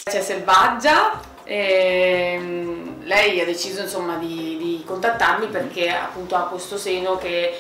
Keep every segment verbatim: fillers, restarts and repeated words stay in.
C'è Selvaggia, e lei ha deciso insomma di, di contattarmi perché appunto ha questo seno che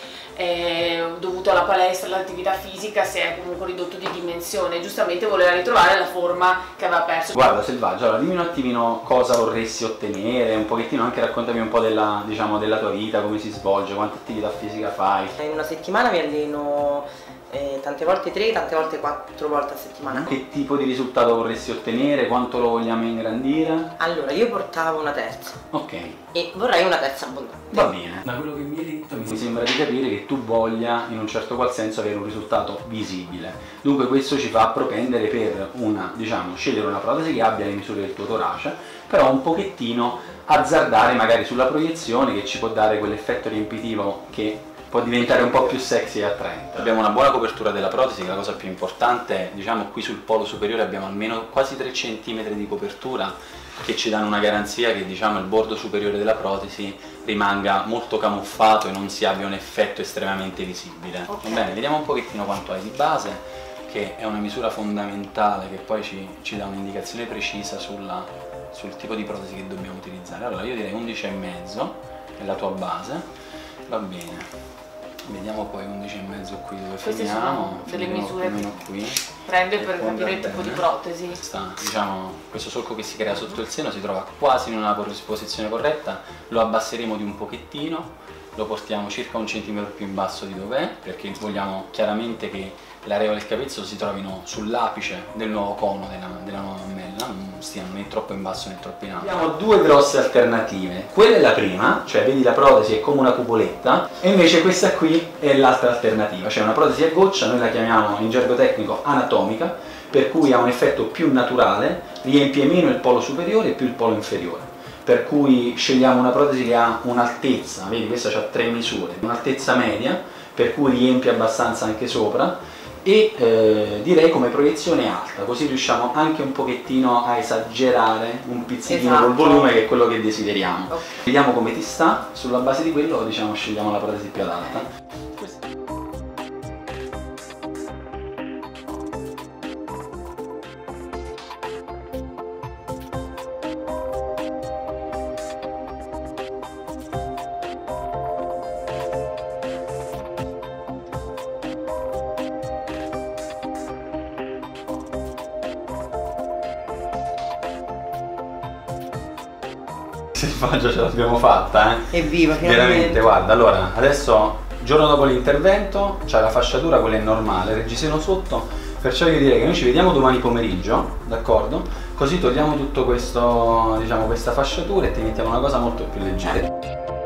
è dovuto alla palestra, all'attività fisica, si è comunque ridotto di dimensione, giustamente voleva ritrovare la forma che aveva perso. Guarda Selvaggia, allora dimmi un attimino cosa vorresti ottenere, un pochettino anche raccontami un po' della, diciamo, della tua vita, come si svolge, quanta attività fisica fai. In una settimana mi alleno eh, tante volte tre, tante volte quattro volte a settimana. Che tipo di risultato vorresti ottenere, quanto lo vogliamo ingrandire? Allora, io portavo una terza. Ok. E vorrei una terza abbondante. Va bene. Da quello che mi hai detto mi sembra di capire che tu voglia in un certo qual senso avere un risultato visibile. Dunque questo ci fa propendere per una, diciamo, scegliere una protesi che abbia le misure del tuo torace, però un pochettino azzardare magari sulla proiezione che ci può dare quell'effetto riempitivo che può diventare un po' più sexy e attraente. Abbiamo una buona copertura della protesi, che è la cosa più importante, diciamo qui sul polo superiore abbiamo almeno quasi tre centimetri di copertura che ci danno una garanzia che, diciamo, il bordo superiore della protesi rimanga molto camuffato e non si abbia un effetto estremamente visibile. Okay. Va bene, vediamo un pochettino quanto hai di base, che è una misura fondamentale che poi ci, ci dà un'indicazione precisa sulla, sul tipo di protesi che dobbiamo utilizzare. Allora io direi undici e mezzo è la tua base, va bene. Vediamo poi undici e mezzo qui dove queste finiamo. Sono delle misure meno qui. Prende per capire il tipo di protesi. Sta, diciamo, questo solco che si crea sotto il seno si trova quasi in una posizione corretta, lo abbasseremo di un pochettino, lo portiamo circa un centimetro più in basso di dov'è, perché vogliamo chiaramente che l'areola e il capezzolo si trovino sull'apice del nuovo cono della, della nuova mammella, non stiano né troppo in basso né troppo in alto. Abbiamo due grosse alternative, quella è la prima, cioè vedi la protesi è come una cupoletta, e invece questa qui è l'altra alternativa, cioè una protesi a goccia, noi la chiamiamo in gergo tecnico anatomica, per cui ha un effetto più naturale, riempie meno il polo superiore e più il polo inferiore. Per cui scegliamo una protesi che ha un'altezza, vedi questa ha tre misure, un'altezza media, per cui riempie abbastanza anche sopra, e eh, direi come proiezione alta, così riusciamo anche un pochettino a esagerare un pizzichino esatto. col volume, che è quello che desideriamo. Okay. Vediamo come ti sta, sulla base di quello, diciamo, scegliamo la protesi più adatta. Selvaggia, ce l'abbiamo fatta, eh? Evviva, veramente, guarda, allora, adesso, giorno dopo l'intervento, c'è la fasciatura, quella è normale, reggiseno sotto, perciò io direi che noi ci vediamo domani pomeriggio, d'accordo? Così togliamo tutto questo, diciamo, questa fasciatura e ti mettiamo una cosa molto più leggera.